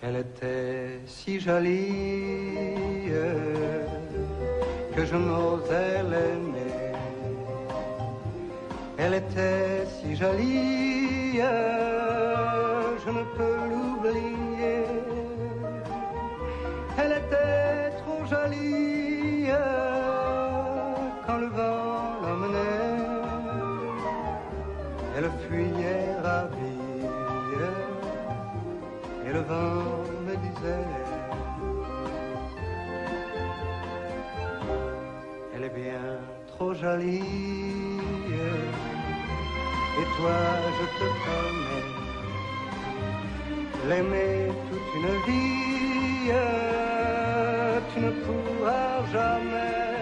Elle était si jolie que je n'osais l'aimer. Elle était si jolie, je ne peux l'oublier. Elle était trop jolie quand le vent l'emmenait. Elle fuyait ravie et le vent me disait: elle est bien trop jolie. Et toi, je te promets l'aimer toute une vie. Tu ne pourras jamais